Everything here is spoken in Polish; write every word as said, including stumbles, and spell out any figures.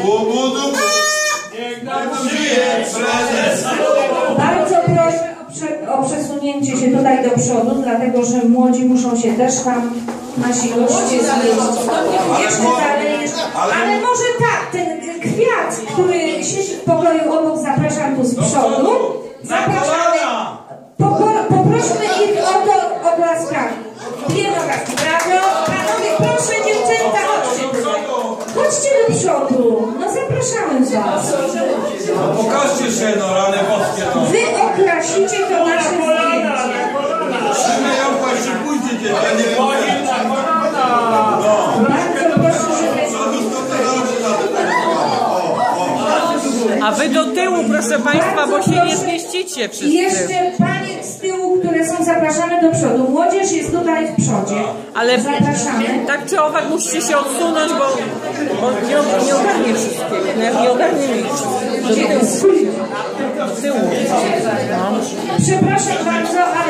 Bardzo proszę o, prze, o przesunięcie się tutaj do przodu, dlatego że młodzi muszą się też tam nasi goście zmieścić. Jeszcze dalej jest. Ale może tak, ten kwiat, który siedzi w pokoju obok, zapraszam tu z przodu. Zapraszamy. Poprośmy ich o to oklaskami. Dwie nogawki, brawo. Panowie, proszę dziewczęta, chodźcie tutaj. Chodźcie do przodu. No zapraszamy was. No pokażcie się, no rany boskie, no. Wy okrasicie to nasze zdjęcie. Trzymaj ją, się pójdzie, ja nie wiem. Bardzo proszę, żeby... A wy do tyłu, proszę państwa, bo się nie zmieścicie wszyscy. I jeszcze panie z tyłu, które są zapraszane do przodu. Młodzież jest tutaj w przodzie. Ale zapraszamy. Tak czy owak musicie się odsunąć, bo, bo nie, nie ogarnie wszystkiego. Nie, nie ogarnie nic. Do tyłu. Do tyłu. No. Przepraszam bardzo,